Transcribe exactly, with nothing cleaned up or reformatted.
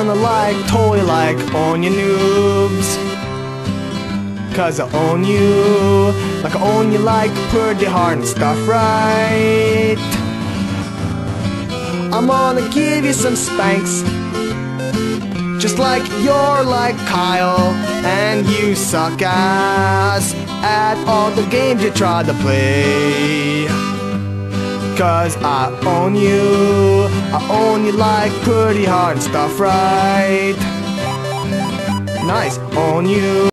gonna like, totally like, own you noobs. Cause I own you, like I own you like pretty hard and stuff, right? I'm gonna give you some spanks, just like you're like Kyle, and you suck ass at all the games you try to play. Cause I own you, I own you like pretty hard and stuff, right? Nice, own you.